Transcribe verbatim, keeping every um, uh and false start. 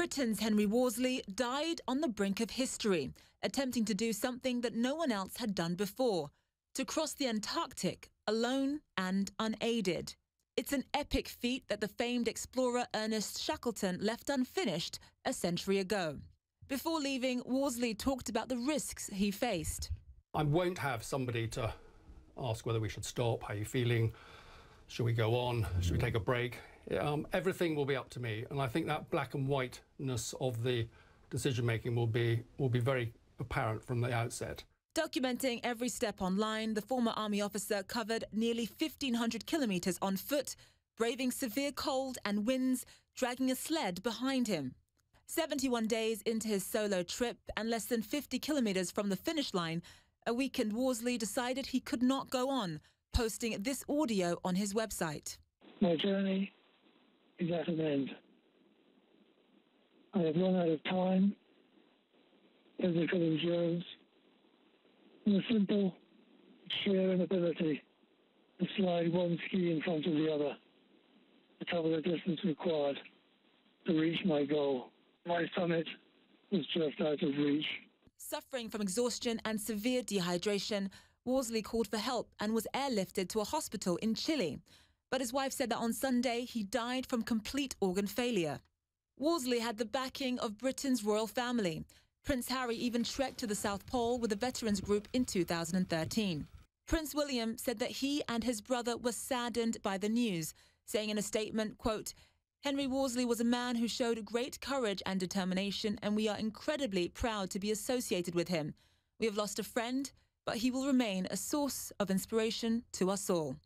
Britain's Henry Worsley died on the brink of history, attempting to do something that no one else had done before, to cross the Antarctic alone and unaided. It's an epic feat that the famed explorer Ernest Shackleton left unfinished a century ago. Before leaving, Worsley talked about the risks he faced. I won't have somebody to ask whether we should stop, how are you feeling, should we go on, should we take a break. Um, everything will be up to me, and I think that black and whiteness of the decision-making will be, will be very apparent from the outset. Documenting every step online, the former army officer covered nearly fifteen hundred kilometres on foot, braving severe cold and winds, dragging a sled behind him. seventy-one days into his solo trip and less than fifty kilometres from the finish line, a weakened Worsley decided he could not go on, posting this audio on his website. My journey is at an end. I have run out of time, physical endurance, and the simple, sheer inability to slide one ski in front of the other to cover the distance required to reach my goal. My summit was just out of reach. Suffering from exhaustion and severe dehydration, Worsley called for help and was airlifted to a hospital in Chile. But his wife said that on Sunday he died from complete organ failure. Worsley had the backing of Britain's royal family. Prince Harry even trekked to the South Pole with a veterans group in two thousand thirteen. Prince William said that he and his brother were saddened by the news, saying in a statement, quote, "Henry Worsley was a man who showed great courage and determination, and we are incredibly proud to be associated with him. We have lost a friend, but he will remain a source of inspiration to us all."